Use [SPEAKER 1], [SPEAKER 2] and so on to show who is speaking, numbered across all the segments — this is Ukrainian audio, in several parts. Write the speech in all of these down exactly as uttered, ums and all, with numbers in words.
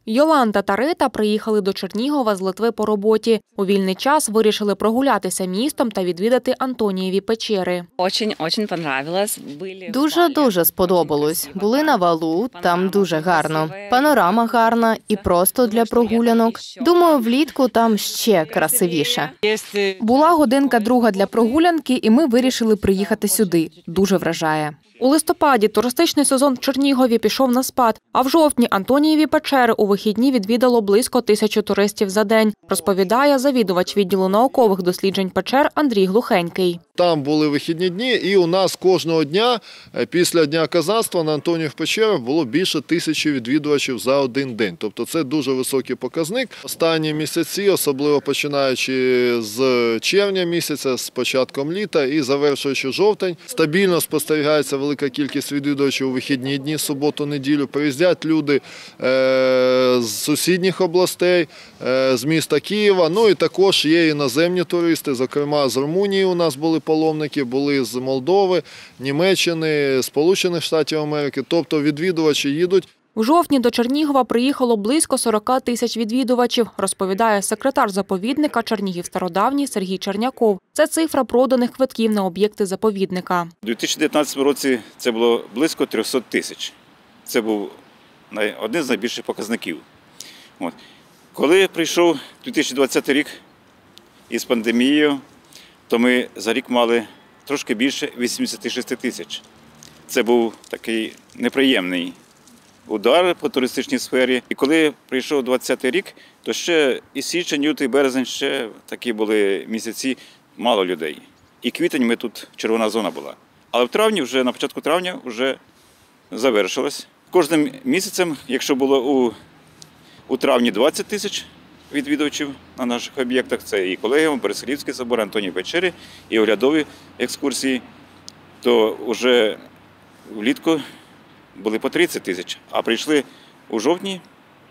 [SPEAKER 1] Йоланта та Рита приїхали до Чернігова з Литви по роботі. У вільний час вирішили прогулятися містом та відвідати Антонієві печери.
[SPEAKER 2] Дуже-дуже сподобалось. Були на валу, там дуже гарно. Панорама гарна і просто для прогулянок. Думаю, влітку там ще красивіше.
[SPEAKER 1] Була годинка друга для прогулянки, і ми вирішили приїхати сюди. Дуже вражає. У листопаді туристичний сезон в Чернігові пішов на спад, а в жовтні Антонієві печери у вихідні відвідало близько тисячі туристів за день, розповідає завідувач відділу наукових досліджень печер Андрій Глухенький.
[SPEAKER 3] Там були вихідні дні, і у нас кожного дня після Дня козацтва на Антоніїв печерах було більше тисячі відвідувачів за один день. Тобто це дуже високий показник. Останні місяці, особливо починаючи з червня місяця, з початком літа і завершуючи жовтень, стабільно спостерігається велика кількість відвідувачів у вихідні дні, суботу, неділю. Приїздять люди з сусідніх областей, з міста Києва. Ну і також є іноземні туристи, зокрема з Румунії у нас були паломники, були з Молдови, Німеччини, Сполучених Штатів Америки. Тобто відвідувачі їдуть.
[SPEAKER 1] У жовтні до Чернігова приїхало близько сорока тисяч відвідувачів, розповідає секретар заповідника Чернігів Стародавній Сергій Черняков. Це цифра проданих квитків на об'єкти заповідника.
[SPEAKER 4] У дві тисячі дев'ятнадцятому році це було близько трьохсот тисяч. Це був один з найбільших показників. От. Коли прийшов дві тисячі двадцятий рік із пандемією, то ми за рік мали трошки більше вісімдесят шість тисяч. Це був такий неприємний удар по туристичній сфері. І коли прийшов двадцятий рік, то ще і січень, лютий, березень ще такі були місяці, мало людей. І квітень ми тут, червона зона була. Але в травні, вже на початку травня, вже завершилось. Кожним місяцем, якщо було у, у травні двадцять тисяч відвідувачів на наших об'єктах, це і Колегіум, Переселівський собор, Антоніїві печери, і оглядові екскурсії, то вже влітку були по тридцять тисяч, а прийшли у жовтні,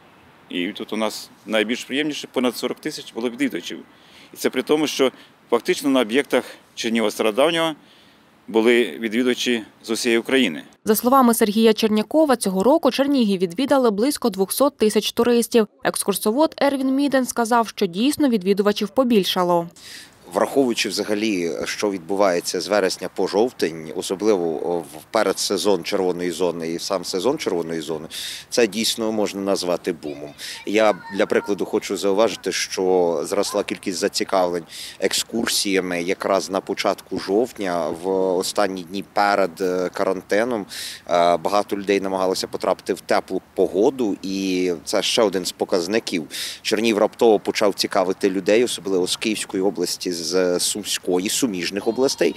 [SPEAKER 4] і тут у нас найбільш приємніше, понад сорок тисяч було відвідувачів. І це при тому, що фактично на об'єктах Чернігова Стародавнього були відвідувачі з усієї України.
[SPEAKER 1] За словами Сергія Чернякова, цього року Чернігів відвідали близько двохсот тисяч туристів. Екскурсовод Ервін Міден сказав, що дійсно відвідувачів побільшало.
[SPEAKER 5] Враховуючи взагалі, що відбувається з вересня по жовтень, особливо в передсезон червоної зони і сам сезон червоної зони, це дійсно можна назвати бумом. Я для прикладу хочу зауважити, що зросла кількість зацікавлень екскурсіями якраз на початку жовтня, в останні дні перед карантином. Багато людей намагалося потрапити в теплу погоду, і це ще один з показників. Чернігів раптово почав цікавити людей, особливо з Київської області, з Сумської, суміжних областей,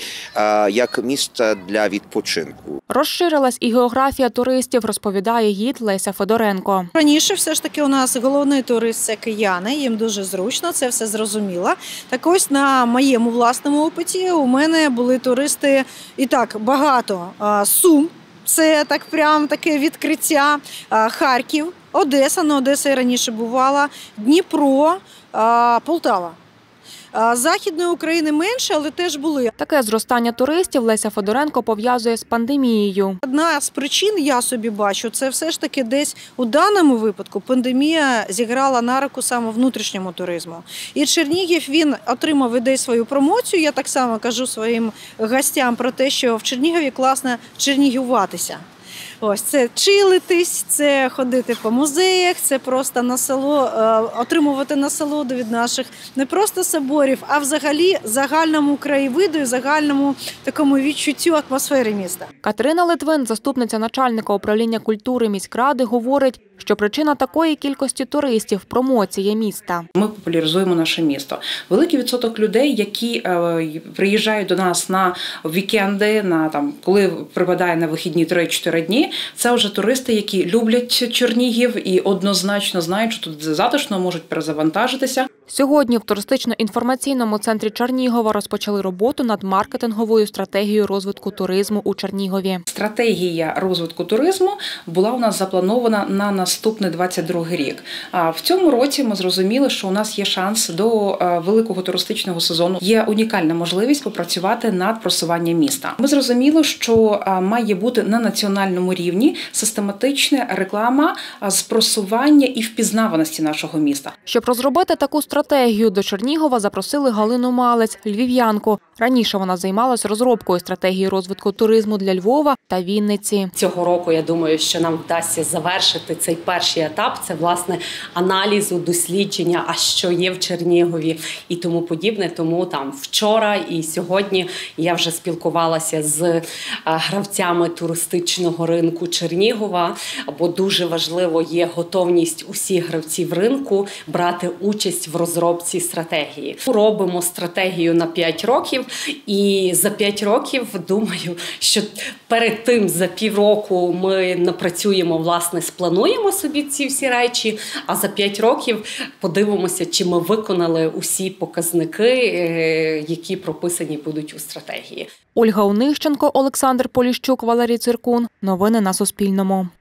[SPEAKER 5] як місце для відпочинку.
[SPEAKER 1] Розширилась і географія туристів, розповідає гід Леся Федоренко.
[SPEAKER 6] Раніше все ж таки у нас головний турист – це кияни, їм дуже зручно, це все зрозуміло. Так ось на моєму власному опиті у мене були туристи і так багато. Сум – це так прям таке відкриття, Харків, Одеса, на Одесі я раніше бувала, Дніпро, Полтава. Західної України менше, але теж були.
[SPEAKER 1] Таке зростання туристів Леся Федоренко пов'язує з пандемією.
[SPEAKER 6] Одна з причин, я собі бачу, це все ж таки десь у даному випадку пандемія зіграла на руку саме внутрішньому туризму. І Чернігів, він отримав і десь свою промоцію. Я так само кажу своїм гостям про те, що в Чернігові класно чернігівуватися. Ось це чилитись, це ходити по музеях, це просто насоло, отримувати насолоду від наших не просто соборів, а взагалі загальному краєвиду і загальному такому відчуттю атмосфери міста.
[SPEAKER 1] Катерина Литвин, заступниця начальника управління культури міськради, говорить, що причина такої кількості туристів – промоція міста.
[SPEAKER 7] Ми популяризуємо наше місто. Великий відсоток людей, які е, приїжджають до нас на вікенди, на там, коли припадає на вихідні три-чотири дні, це вже туристи, які люблять Чернігів і однозначно знають, що тут затишно, можуть перезавантажитися.
[SPEAKER 1] Сьогодні в туристично-інформаційному центрі Чернігова розпочали роботу над маркетинговою стратегією розвитку туризму у Чернігові.
[SPEAKER 7] Стратегія розвитку туризму була у нас запланована на наступний двадцять другий рік. А в цьому році ми зрозуміли, що у нас є шанс до великого туристичного сезону. Є унікальна можливість попрацювати над просуванням міста. Ми зрозуміли, що має бути на національному рівні систематична реклама з просування і впізнаваності нашого міста.
[SPEAKER 1] Щоб розробити таку стратегію, до Чернігова запросили Галину Малець, львів'янку. Раніше вона займалась розробкою стратегії розвитку туризму для Львова та Вінниці.
[SPEAKER 8] Цього року, я думаю, що нам вдасться завершити цей перший етап. Це, власне, аналізу, дослідження, а що є в Чернігові і тому подібне. Тому там вчора і сьогодні я вже спілкувалася з гравцями туристичного ринку Чернігова, бо дуже важливо є готовність усіх гравців ринку брати участь в розробці стратегії. Робимо стратегію на п'ять років. І за п'ять років, думаю, що перед тим за півроку ми напрацюємо, власне, сплануємо собі ці всі речі, а за п'ять років подивимося, чи ми виконали усі показники, які прописані будуть у стратегії.
[SPEAKER 1] Ольга Онищенко, Олександр Поліщук, Валерій Циркун. Новини на Суспільному.